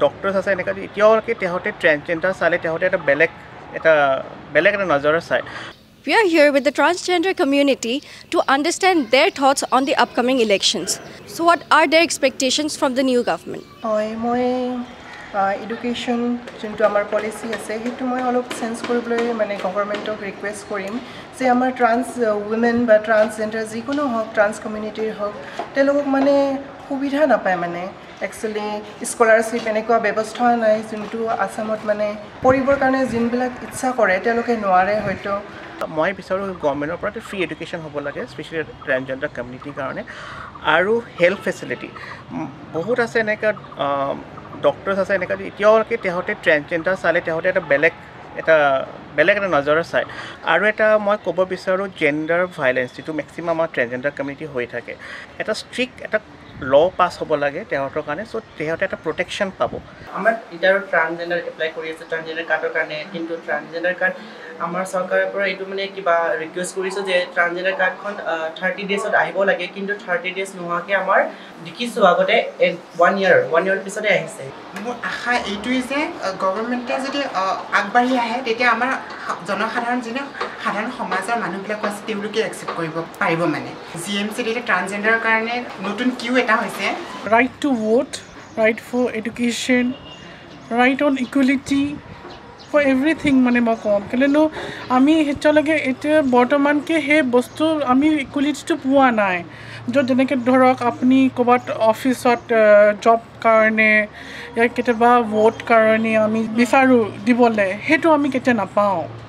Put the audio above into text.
Doctors আছে এনেকৈ এতিয়ালৈকে তেহঁতে ট্ৰেন্সজেণ্ডাৰ চালে তেহঁতে এটা বেলেগ এটা নজৰে চায়। We are here with the transgender community to understand their thoughts on the upcoming elections. So what are their expectations from the new government? মই এডুকেশ্যন যোনটো আমাৰ পলিচি আছে সেইটো মই অলপ চেঞ্জ কৰিবলৈ মানে গভৰ্ণমেণ্টক ৰিকুৱেষ্ট কৰিম যে আমাৰ ট্ৰান্স উইমেন বা ট্ৰান্সজেণ্ডাৰ যিকোনো হওক ট্ৰান্স কমিউনিটিৰ হওক তেওঁলোকক মানে সুবিধা নাপায় মানে একচুৱেলি স্কলাৰশ্বিপ এনেকুৱা ব্যৱস্থা নাই যোনটো আসামত মানে পঢ়িবৰ কাৰণে যোনবিলাক ইচ্ছা কৰে তেওঁলোকে নোৱাৰে হয়তো। মই বিচাৰোঁ গভৰ্ণমেণ্টৰ পৰা ফ্ৰী এডুকেশ্যন হ'ব লাগে স্পেচিয়েলি ট্ৰেন্সজেণ্ডাৰ কমিউনিটিৰ কাৰণে আৰু হেল্থ ফেচিলিটি বহুত আছে এনেকুৱা ডক্টৰছ আছে এনেকৈ এতিয়ালৈকে তেহঁতে ট্ৰেন্সজেণ্ডাৰ চালে তেহঁতে এটা বেলেগ এটা নজৰে চায়। আৰু এটা মই ক'ব বিচাৰোঁ জেণ্ডাৰ ভাইলেঞ্চ যিটো মেক্সিমাম আমাৰ ট্ৰেন্সজেণ্ডাৰ কমিউনিটি হৈ থাকে এটা ষ্ট্ৰিক্ট এটা ল পাছ হ'ব লাগে তেহঁতৰ কাৰণে চ' তেহঁতে এটা প্ৰটেকশ্যন পাব। আমাৰ এতিয়া ট্ৰান্সজেণ্ডাৰ এপ্লাই কৰি আছে ট্ৰান্সজেণ্ডাৰ কাৰ্ডৰ কাৰণে কিন্তু ট্ৰান্সজেণ্ডাৰ কাৰ্ড আমাৰ চৰকাৰৰ পৰা এইটো মানে কিবা ৰিকুৱেষ্ট কৰিছোঁ যে ট্ৰান্সজেণ্ডাৰ কাৰ্ডখন 30 ডেজত আহিব লাগে কিন্তু 30 ডেজ নোহোৱাকৈ আমাৰ দেখিছোঁ আগতে 1 ইয়াৰ পিছতে আহিছে। মোৰ আশা এইটোৱেই যে গভৰ্ণমেণ্টে যদি আগবাঢ়ি আহে তেতিয়া আমাৰ জনসাধাৰণ যেনে সাধাৰণ সমাজৰ মানুহবিলাকো আছে তেওঁলোকে একচেপ্ট কৰিব পাৰিব মানে GMCত এতিয়া ট্ৰান্সজেণ্ডাৰৰ কাৰণে নতুন কিউ এটা হৈছে right to vote, right for education, right on equality, for everything মানে মই ক'ম কিয়নো আমি এতিয়ালৈকে এতিয়া বৰ্তমানকৈ সেই বস্তু আমি ইকুৱেলিটিটো পোৱা নাই য'ত যেনেকৈ ধৰক আপুনি ক'ৰবাত অফিচত জব কাৰণে কেতিয়াবা ভোট কাৰণে আমি বিচাৰোঁ দিবলৈ সেইটো আমি কেতিয়া নাপাওঁ।